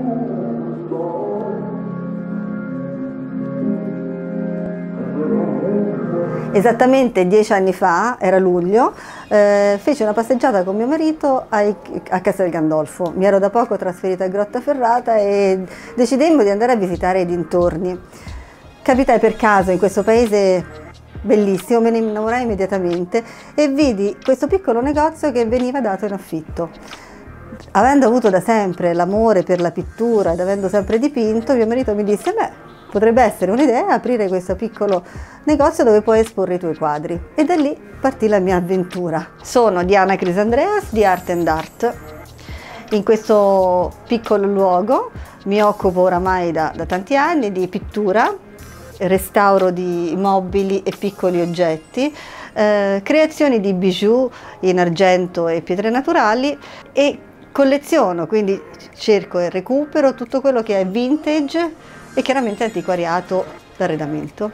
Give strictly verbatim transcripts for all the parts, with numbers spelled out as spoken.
Esattamente dieci anni fa, era luglio, eh, feci una passeggiata con mio marito ai, a Castel Gandolfo. Mi ero da poco trasferita a Grottaferrata e decidemmo di andare a visitare i dintorni. Capitai per caso in questo paese bellissimo, me ne innamorai immediatamente e vidi questo piccolo negozio che veniva dato in affitto. Avendo avuto da sempre l'amore per la pittura ed avendo sempre dipinto, mio marito mi disse: beh, potrebbe essere un'idea aprire questo piccolo negozio dove puoi esporre i tuoi quadri. E da lì partì la mia avventura. Sono Diana Crisandreas di Art and Art. In questo piccolo luogo mi occupo oramai da, da tanti anni di pittura, restauro di mobili e piccoli oggetti, eh, creazioni di bijou in argento e pietre naturali e colleziono, quindi cerco e recupero tutto quello che è vintage e chiaramente antiquariato d'arredamento.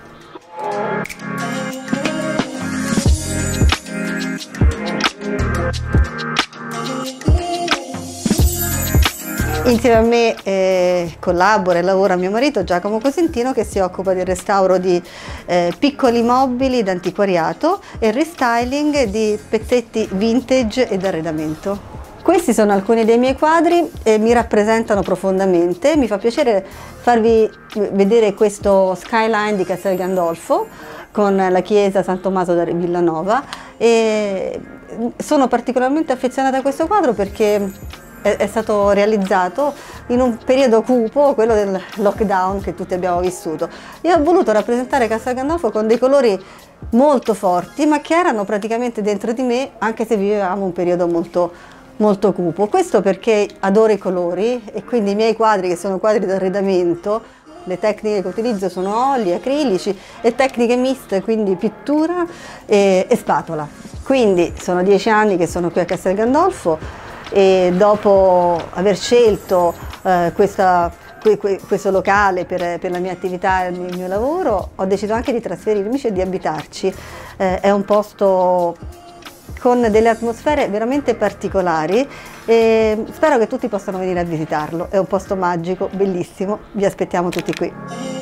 Insieme a me eh, collabora e lavora mio marito Giacomo Cosentino, che si occupa del restauro di eh, piccoli mobili d'antiquariato e restyling di pezzetti vintage ed arredamento. Questi sono alcuni dei miei quadri e mi rappresentano profondamente. Mi fa piacere farvi vedere questo skyline di Castel Gandolfo con la chiesa San Tommaso da Villanova e sono particolarmente affezionata a questo quadro perché è stato realizzato in un periodo cupo, quello del lockdown che tutti abbiamo vissuto. Io ho voluto rappresentare Castel Gandolfo con dei colori molto forti, ma che erano praticamente dentro di me, anche se vivevamo un periodo molto, molto cupo. Questo perché adoro i colori e quindi i miei quadri, che sono quadri d'arredamento, le tecniche che utilizzo sono oli, acrilici e tecniche miste, quindi pittura e, e spatola. Quindi sono dieci anni che sono qui a Castel Gandolfo e dopo aver scelto eh, questa, que, que, questo locale per, per la mia attività e il mio lavoro, ho deciso anche di trasferirmi e di abitarci. Eh, è un posto con delle atmosfere veramente particolari e spero che tutti possano venire a visitarlo. È un posto magico, bellissimo, vi aspettiamo tutti qui.